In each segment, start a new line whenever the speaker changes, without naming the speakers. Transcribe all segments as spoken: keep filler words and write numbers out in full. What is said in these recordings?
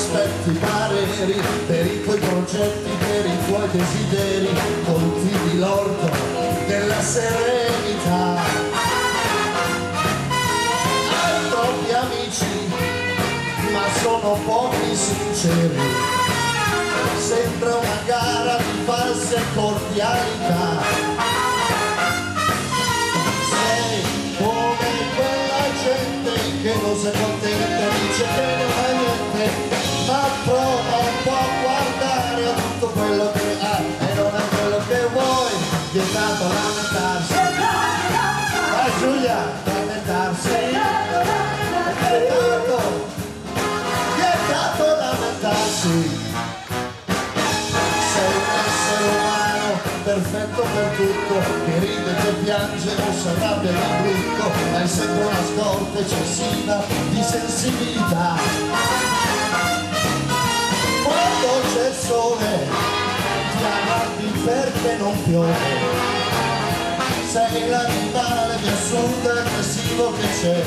aspetti pareri per i tuoi progetti, per i tuoi desideri, coltivi l'orto della serenità. Hai troppi amici, ma sono pochi sinceri, sembra una gara di false cordialità. Sei come quella gente che non si contenta, dice che non ha niente, ma prova un po' a guardare a tutto quello che hai e non è quello che vuoi. Vietato lamentarsi, vai Giulia, lamentarsi, vietato, vietato lamentarsi. Sei un essere umano perfetto per tutto, che ride, che piange, non si arrabbia di brutto, hai sempre una scorta eccessiva di sensibilità. Quando c'è il sole ti arrabbi perché non piove, sei l'animale più assurdo e aggressivo che c'è.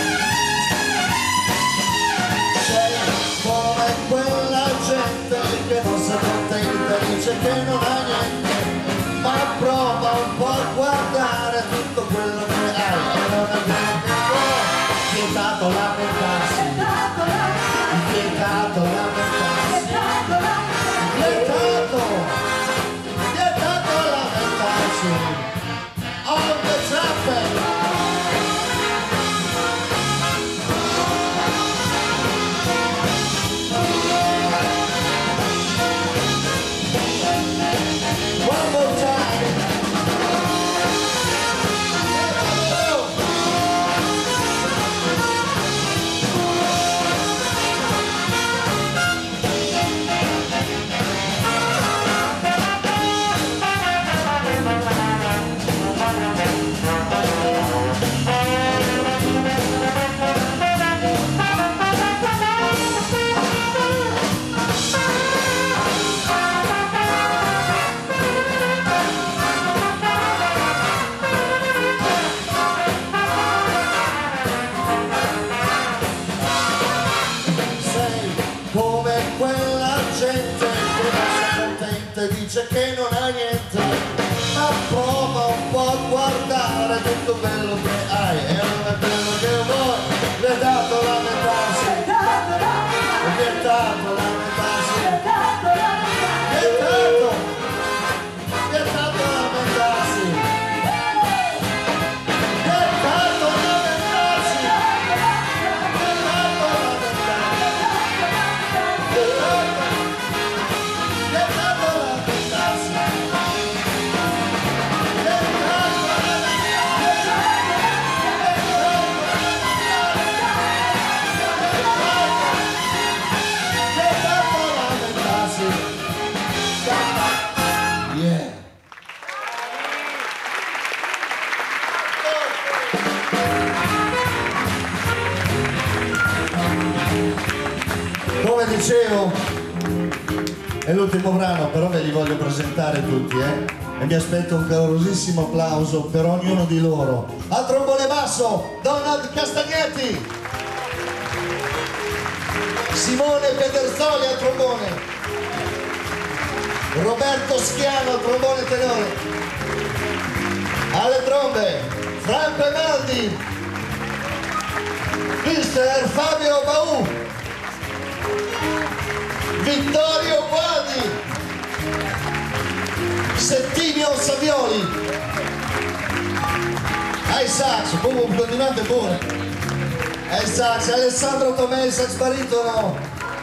Sei come quella gente che non si accontenta, dice che non ha niente, ma prova un po' a guardare tutto quello che hai e non è quello che vuoi. Vietato lamentarsi, vietato lamentarsi, vietato, vietato lamentarsi. On the traffic. One more time. Come quella gente che non si contenta e dice che non ha niente, ma prova un po' a guardare tutto quello che hai e non è quello che vuoi. Vietato lamentarsi, vietato lamentarsi, vietato, vietato lamentarsi, vietato lamentarsi, vietato Come dicevo, è l'ultimo brano, però ve li voglio presentare tutti, eh? E mi aspetto un calorosissimo applauso per ognuno di loro. Al trombone basso, Donald Castagnetti. Simone Pedersoli al trombone. Roberto Schiano al trombone tenore. Alle trombe, Franco Emaldi. mister Fabio Baù. Vittorio Guadi, Settimio Savioli, ai sax, comunque continuate pure, ai sax, Alessandro Tomei, sax baritono,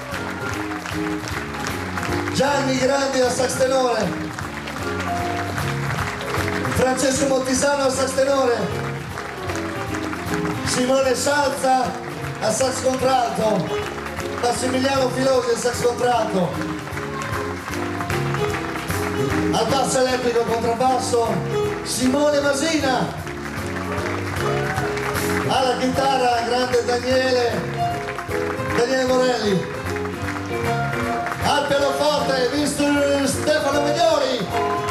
Gianni Grandi al sax tenore, Francesco Montisano al sax tenore, Simone Salza al sax contralto, Massimiliano Filosi al sax contralto, al basso elettrico contrabbasso Simone Masina, alla chitarra grande Daniele Daniele Morelli, al pianoforte mister Stefano Migliori,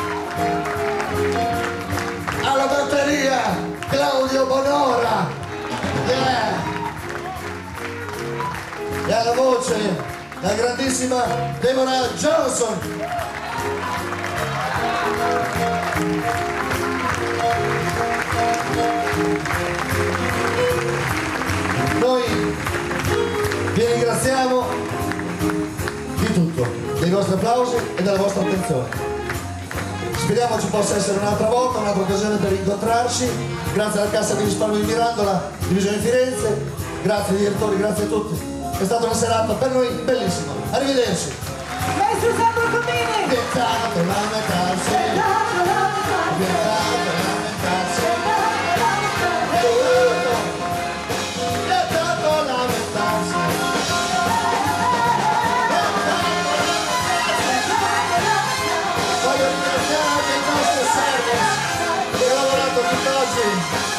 alla batteria Claudio Bonora, yeah. E alla voce la grandissima Deborah Johnson. Noi vi ringraziamo di tutto, dei vostri applausi e della vostra attenzione. Speriamo ci possa essere un'altra volta, un'altra occasione per incontrarci. Grazie alla Cassa di risparmio di Mirandola, divisione Firenze, grazie ai direttori, grazie a tutti. È stata una serata per noi bellissima. Arrivederci.
Maestro Sandro Comini!
Vietato lamentarsi, vietato lamentarsi, vietato lamentarsi, vietato lamentarsi. Voglio ringraziare anche il nostro service che ha lavorato tutt'oggi.